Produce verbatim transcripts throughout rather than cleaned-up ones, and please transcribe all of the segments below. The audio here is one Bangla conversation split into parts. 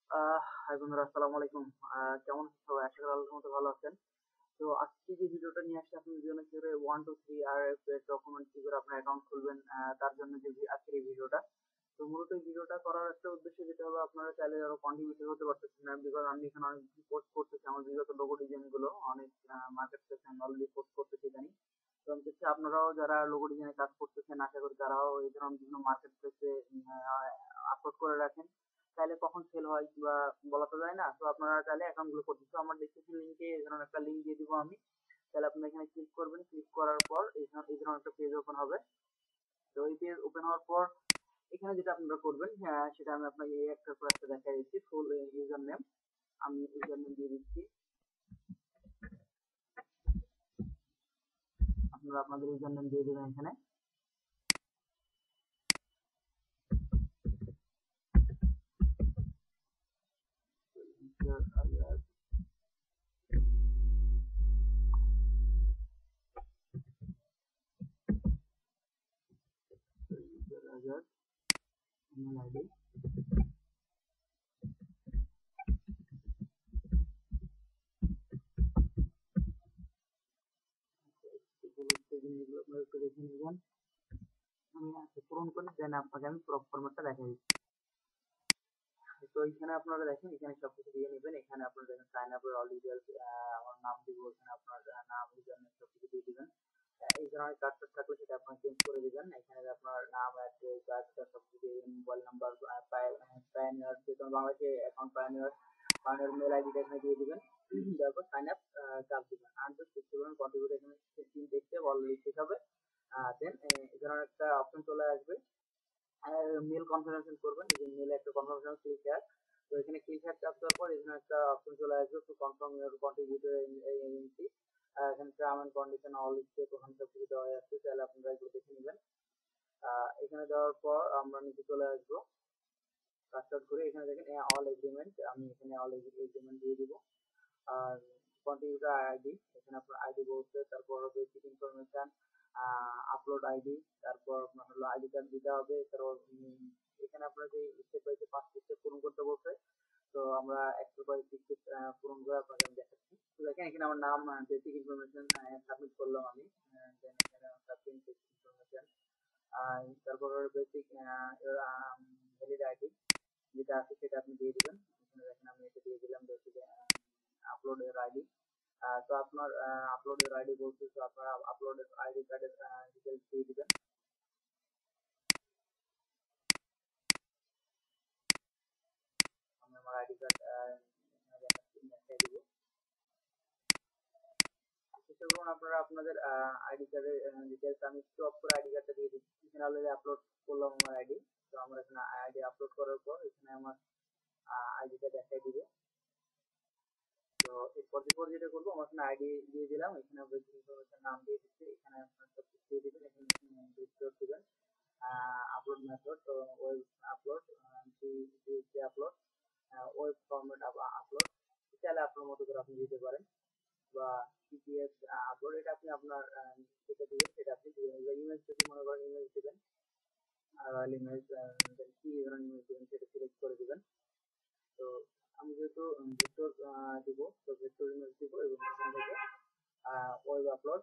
আহ হাই বন্ধুরা, আসসালামু আলাইকুম। আহ কেমন আছেন সবাই? আশা করি আল্লাহর মতো ভালো আছেন। তো আজকে যে ভিডিওটা নিয়ে আসছি আপনাদের জন্য, কি করে one two three R F এর ডকুমেন্ট কি করে আপনার অ্যাকাউন্ট খুলবেন, আহ, তার জন্য যে ভি- আজকের এই ভিডিওটা। তো মূলত এই ভিডিওটা করার একটা উদ্দেশ্য যেটা হলো, আপনারা চাইলে আরো কন্ট্রিবিউটর হতে পারতেছেন না, বিকজ আমি এখানে অনেক পোস্ট করতেছি আমার বিগত লোগো ডিজাইন গুলো অনেক মার্কেট প্লেসে আমি অলরেডি পোস্ট করতেছি জানি। তো আমি চাচ্ছি আপনারাও যারা লোগো ডিজাইনে কাজ করতেছেন, আশা করি তারাও এই ধরনের বিভিন্ন মার্কেট প্লেসে আপলোড করে রাখেন। চাইলে কখন সেল হয় কিংবা বলা তো যায় না, তো আপনারা চাইলে অ্যাকাউন্ট গুলো করতে, তো আমার ডিসক্রিপশন লিঙ্কে এই ধরনের একটা লিঙ্ক দিয়ে দিব আমি। তাহলে আপনারা এখানে ক্লিক করবেন, ক্লিক করার পর এইখানে এই ধরনের একটা পেজ ওপেন হবে। তো এই পেজ ওপেন হওয়ার পর এখানে যেটা আপনারা করবেন, হ্যাঁ, সেটা আমি আপনাকে এই একটার পর একটা দেখাই দিচ্ছি। ফুল ইউজার নেম, আমি ইউজার নেম দিয়ে দিচ্ছি। আপনারা আপনাদের ইউজার নেম দিয়ে দেবেন এখানে। ইমেল আইডি, জিনিসগুলো আপনারা একটু দেখে নেবেন। আমি আজকে পূরণ করে দেন আপনাকে আমি পুরো ফরম্যাটটা দেখাই দিচ্ছি। তো এখানে আপনারা দেখেন, এখানে সবকিছু দিয়ে নেবেন। এখানে আপনারা দেখেন সাইন আপ এর অল ডিটেইলস, আমার নাম দিব, এখানে আপনার আহ, নাম, ইউজার নেম সবকিছু দিয়ে দিবেন। আহ, এই ধরনের কার্ড থাকলে সেটা আপনারা চেঞ্জ করে দিবেন। এখানে আপনার নাম, অ্যাড্রেস, কার্ডটা সবকিছু দিয়ে দিবেন, মোবাইল নাম্বার, পায়োনিয়ার, যে কোনো বাংলাদেশে অ্যাকাউন্ট পায়োনিয়ার, পায়োনিয়ার মেল আইডিটা এখানে দিয়ে দিবেন। তারপর সাইন আপ চাপ দিবেন, আর জাস্ট দেখতে পাবেন কন্ট্রিবিউট এখানে তিন দেখতে অলরেডি শেষ হবে। দেন এই ধরনের একটা অপশন চলে আসবে, মেল কনফার্মেশন করবেন। এই যে মেলে একটা কনফার্মেশন ক্লিক হ্যাক, তো এখানে ক্লিক হ্যাক চাপ দেওয়ার পর এখানে একটা অপশন চলে আসবে to confirm your contributor agency. এখানে term and condition all step ওখানে সব কিছু দেওয়া আছে, তাহলে আপনারা এগুলো দেখে নেবেন। আহ, এখানে দেওয়ার পর আমরা নিচে চলে আসবো, কাজটাজ করে এখানে দেখেন অল এগ্রিমেন্ট, আমি এখানে অল এগ্রিমেন্ট দিয়ে দিব। আর কন্ট্রিবিউটর আইডি, এখানে আপনার আইডি বলছে, তারপর বেসিক ইনফরমেশন, আপলোড আইডি, তারপর আপনার হলো আইডি কার্ড দিতে হবে। তারপর উম, এখানে আপনার যে স্টেপ বাই স্টেপ পাঁচ স্টেপ পূরণ করতে বলছে, তো আমরা একটা করে স্টেপ পূরণ করে আপনাকে আমি দেখাচ্ছি। তো দেখেন এখানে আমার নাম, বেসিক ইনফরমেশন সাবমিট করলাম আমি। দেন এখানে সাবমিট বেসিক ইনফরমেশন, তারপর বেসিক ভ্যালিড আইডি যেটা আছে সেটা আপনি দিয়ে দিবেন। এখানে দেখেন আমি এটা দিয়ে দিলাম, বেসিক আপলোড এর আইডি। তো আপনার আপলোড এর আইডি বলছে, তো আপনারা আপলোড আইডি কার্ডের ডিটেলস দিয়ে দিবেন। আমি আমার আইডি কার্ড এখানে দেখাচ্ছি, দেখাই দিব। চেষ্টা করুন আপনারা আপনাদের আইডি কার্ডের ডিটেলস, আমি স্টপ করে আইডি কার্ডটা দিয়ে দিচ্ছি। এখানে অলরেডি আপলোড করলাম আমার আইডি। তো আমরা এখানে আইডি আপলোড করার পর এখানে আমার আইডিটা দেখাই দিবে। তো এরপর এরপর যেটা করবো, আমার এখানে আইডি দিয়ে দিলাম, এখানে বেসিক ইনফরমেশন নাম দিয়ে দিচ্ছি, এখানে আপনার সব কিছু দিয়ে দিবেন। এখানে ভিজিটর দিবেন, আপলোড মেথড, তো web upload, GSP upload, web format upload, চাইলে আপনার মতো করে আপনি দিতে পারেন, বা পিডিএফ আপলোড, এটা আপনি আপনার আহ, যেটা দিবেন সেটা আপনি দিবেন। ইমেজ যদি মনে করেন ইমেজ দিবেন, আর ইমেজ কি ধরনের ইমেজ দিবেন সেটা সিলেক্ট করে দিবেন। তো আমি যেহেতু ভেক্টর দিব, তো ভেক্টর ইমেজ দিব এবং এখান থেকে ওয়েব আপলোড।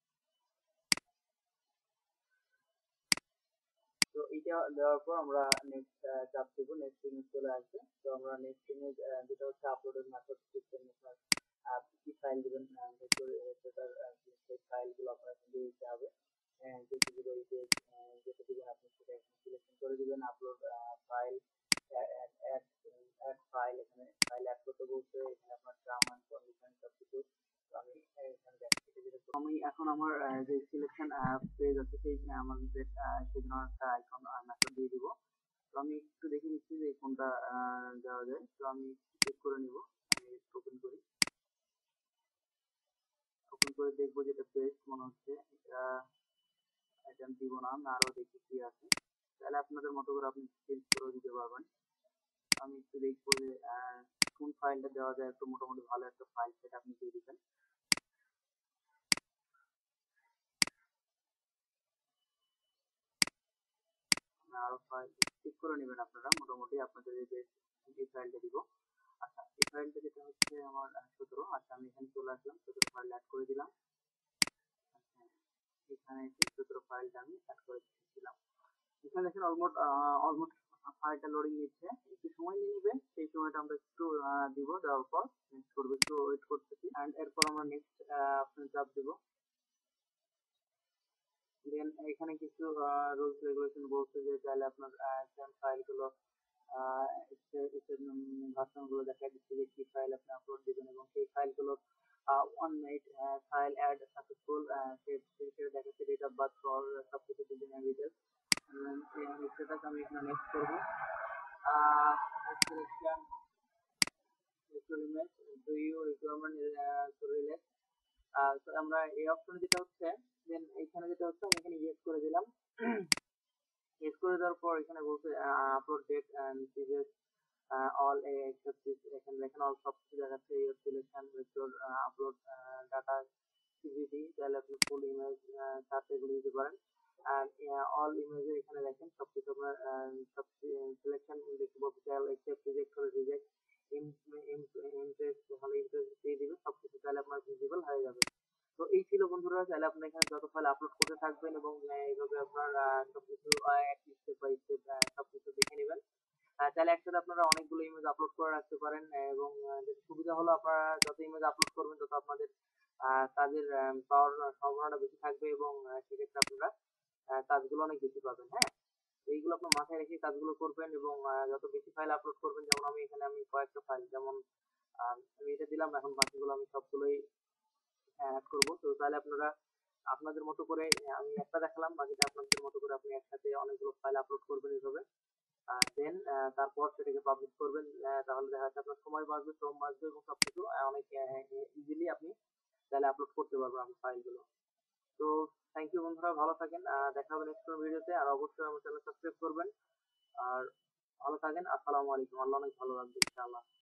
তো এটা দেওয়ার পর আমরা নেক্সট চাপ দিব, নেক্সট ইমেজ চলে আসবে। তো আমরা নেক্সট ইমেজ যেটা হচ্ছে আপলোডের মেথড সিস্টেম, আপনার কি ফাইল দিবেন, ভেক্টর সেটার সেই ফাইলগুলো আপনার দিয়ে দিতে হবে। জেপিজি বা ইপিএস যেটা দিবেন আপনি সেটা এখানে সিলেকশন করে দিবেন। Upload file, add add file, এখানে ফাইল অ্যাড করতে বলছে, এখানে আপনার টার্ম এন্ড কন্ডিশন সবকিছু। তো আমি এখানে দেখাচ্ছি যেটা আমি এখন আমার আহ, যে সিলেকশন পেজ আছে সেই আমার যে সেই ধরনের একটা আইকন মেথড দিয়ে দিব। তো আমি একটু দেখে নিচ্ছি যে কোনটা আহ, দেওয়া যায়। তো আমি চেক করে নিব, আমি ওপেন করি। ওপেন করে দেখবো যেটা বেস্ট মনে হচ্ছে, এটা এটা আমি দিব না, আমি আরো দেখি কি আছে। তাহলে আপনাদের মতো করে আপনি চেঞ্জ করে দিতে পারবেন। আমি একটু দেখবো যে আহ, কোন ফাইলটা দেওয়া যায়, একটু মোটামুটি ভালো একটা ফাইল সেটা আপনি দিয়ে দিবেন। আরো ফাইল চেক করে নেবেন আপনারা, মোটামুটি আপনাদের এই যে ফাইলটা দিব। দেখছেন অলমোস্ট অলমোস্ট ফাইলটা লোডিং নিচ্ছে, একটু সময় নিয়ে নেবে, সেই সময়টা আমরা একটু আহ, দিব, দেওয়ার পর নেক্সট করবো, একটু ওয়েট করতেছি অ্যান্ড এরপর আমরা নেক্সট অপশন চাপ দিব। দেন এখানে কিছু রুলস রেগুলেশন বলছে যে চাইলে আপনার সেম ফাইলগুলো ভার্সন গুলো দেখা দিচ্ছে যে কি ফাইল আপনি আপলোড দিবেন এবং সেই ফাইলগুলো one night file add successful সেটা দেখাচ্ছে ডেট অফ বার্থ ফর সবকিছু দিবেন ডিটেলস। সেটা আমি এখানে নেক্সট করবো। Selection image do you requirement to relate. তো আমরা এই অপশনে যেটা হচ্ছে দেন এখানে যেটা হচ্ছে আমি এখানে ইয়েস করে দিলাম। ইয়েস করে দেওয়ার পর এখানে বলছে upload date and previous all except এখানে দেখেন অল সব কিছু দেখাচ্ছে your selection vector upload data সিভিটি, তাহলে আপনি ফুল ইমেজ চার্ট এগুলো দিতে পারেন। আর অল ইমেজের এখানে দেখেন সবকিছু আপনার সব সিলেকশন দেখতে বলতে চাইলে এক্সেপ্ট রিজেক্ট হলে রিজেক্ট, ইন্টারেস্ট হলে ইন্টারেস্ট দিয়ে দিবে, সবকিছু তাহলে আপনার ভিজিবল হয়ে যাবে। তো এই ছিল বন্ধুরা, চাইলে আপনি এখানে যত ফাইল আপলোড করতে থাকবেন এবং আহ, এইভাবে আপনার আহ, সবকিছু স্টেপ বাই স্টেপ সবকিছু দেখে নেবেন। আহ, চাইলে একসাথে আপনারা অনেকগুলো ইমেজ আপলোড করে রাখতে পারেন আহ, এবং আহ, যেটা সুবিধা হলো আপনারা যত ইমেজ আপলোড করবেন তত আপনাদের আহ, কাজের পাওয়ার সম্ভাবনাটা বেশি থাকবে এবং আহ, সেক্ষেত্রে আপনারা আহ, কাজগুলো অনেক বেশি পাবেন। হ্যাঁ, তো এইগুলো আপনার মাথায় রেখে কাজগুলো করবেন এবং আহ, যত বেশি ফাইল আপলোড করবেন, যেমন আমি এখানে আমি কয়েকটা ফাইল যেমন আহ, আমি এটা দিলাম, এখন বাকিগুলো আমি সবগুলোই অ্যাড করব। তো তাহলে আপনারা আপনাদের মতো করে আহ, আমি একটা দেখালাম, বাকিটা আপনাদের মতো করে আপনি একসাথে অনেকগুলো ফাইল আপলোড করবেন এইভাবে। দেন তারপর সেটাকে পাবলিশ করবেন। আহ, তাহলে দেখা যাচ্ছে আপনার সময় বাঁচবে, শ্রম বাঁচবে এবং সবকিছু আহ, অনেক ইজিলি আপনি তাহলে আপলোড করতে পারবেন আপনার ফাইলগুলো। তো থ্যাংক ইউ বন্ধুরা, ভালো থাকেন, আহ, দেখা হবে নেক্সট ভিডিওতে। আর অবশ্যই আমার চ্যানেল সাবস্ক্রাইব করবেন। আর ভালো থাকেন, আসসালামু আলাইকুম, আল্লাহ অনেক ভালো রাখবে ইনশাআল্লাহ।